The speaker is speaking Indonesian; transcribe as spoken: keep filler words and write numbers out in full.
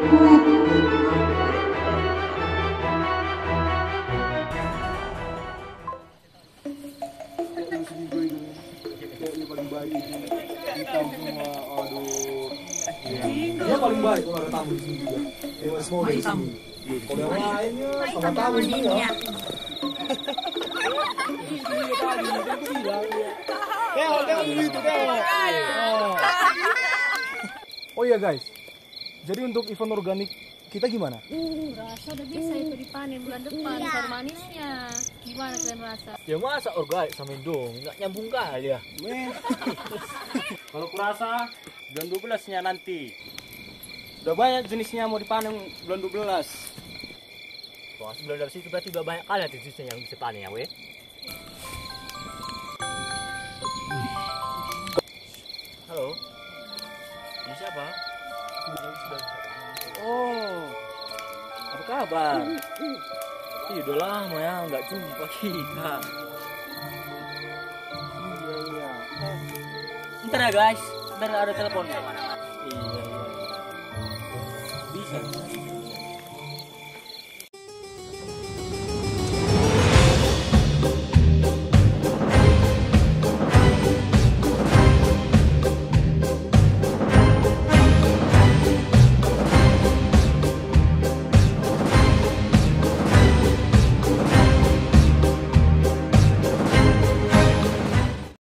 Dia paling baik kalau ada tamu di sini juga. Dia semua dari sini. Kalau yang lainnya sama tamu ini ya. Tengok, tengok dulu itu, tengok. Oh iya guys, jadi untuk event organik kita gimana? Uh, rasa udah bisa itu dipanen bulan depan. Sayur manisnya, gimana kalian rasa? Ya masa organik sama dong, nggak nyambung kali ya. Kalau kurasa bulan dua belas-nya nanti. Udah banyak jenisnya mau dipanen bulan dua belas. Wah, sebelum dari situ berarti udah banyak kali nanti jenisnya yang bisa panen ya, weh. Halo, ini siapa? Oh, apa kabar? Ih, udah lama ya nggak jumpa kita. Iya iya. Ntar ya guys, ntar ada telepon.